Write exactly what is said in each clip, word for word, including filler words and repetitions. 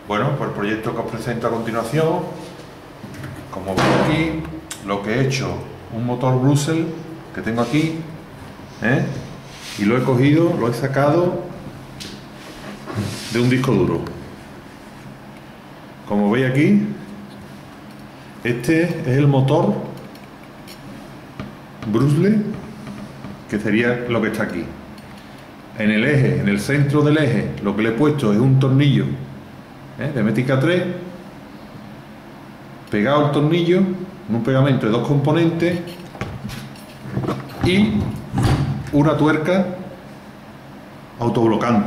Bueno, pues el proyecto que os presento a continuación, como veis aquí, lo que he hecho, un motor Brussels que tengo aquí, ¿eh? Y lo he cogido, lo he sacado de un disco duro. Como veis aquí, este es el motor Brussels, que sería lo que está aquí. En el eje, en el centro del eje, lo que le he puesto es un tornillo ¿eh? de Métrica tres, pegado al tornillo, en un pegamento de dos componentes y una tuerca autoblocante.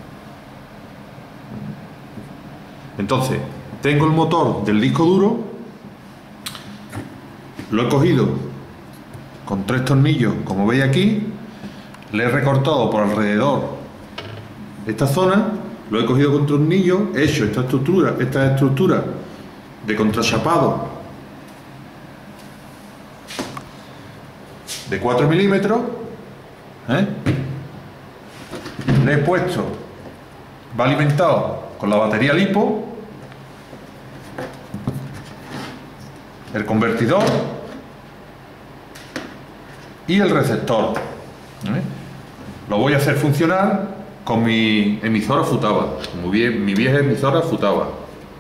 Entonces, tengo el motor del disco duro, lo he cogido con tres tornillos, como veis aquí, le he recortado por alrededor esta zona, lo he cogido con tornillos, he hecho esta estructura, esta estructura de contrachapado de cuatro milímetros, ¿eh? Le he puesto, va alimentado con la batería LiPo, el convertidor y el receptor. ¿eh? Lo voy a hacer funcionar con mi emisora Futaba, muy bien, mi vieja emisora Futaba.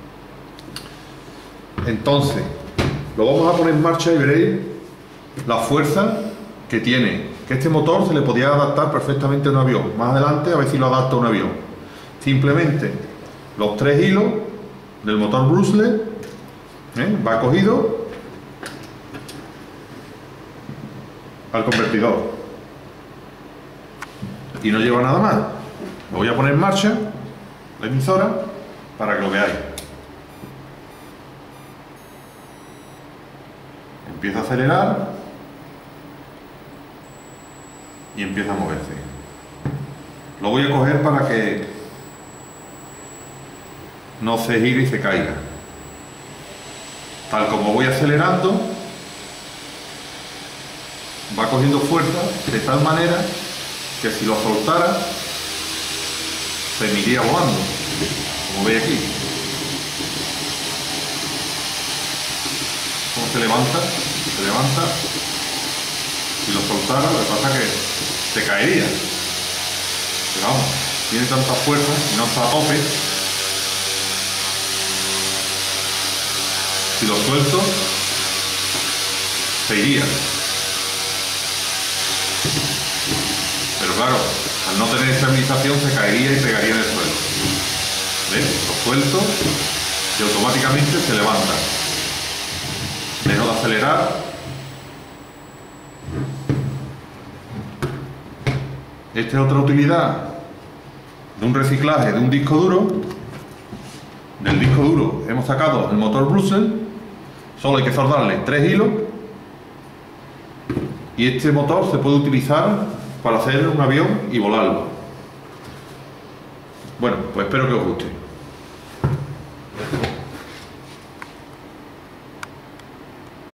Entonces, lo vamos a poner en marcha y veréis la fuerza que tiene. Que este motor se le podía adaptar perfectamente a un avión. Más adelante a ver si lo adapta a un avión. Simplemente los tres hilos del motor Brussels, ¿eh? va cogido al convertidor y no lleva nada más. Lo voy a poner en marcha, la emisora, para que lo veáis. Empieza a acelerar y empieza a moverse. Lo voy a coger para que no se gire y se caiga. Tal como voy acelerando, va cogiendo fuerza de tal manera que si lo soltara se me iría volando, como veis aquí. Como se levanta, se levanta. Si lo soltara, lo que pasa es que se caería. Pero vamos, tiene tanta fuerza y no está a tope. Si lo suelto, se iría. Pero claro, al no tener estabilización se caería y pegaría en el suelo. ¿Ves? Lo suelto y automáticamente se levanta. Dejo de acelerar. Esta es otra utilidad de un reciclaje de un disco duro. Del disco duro hemos sacado el motor Brussels. Solo hay que soldarle tres hilos. Y este motor se puede utilizar para hacer un avión y volarlo. Bueno, pues espero que os guste.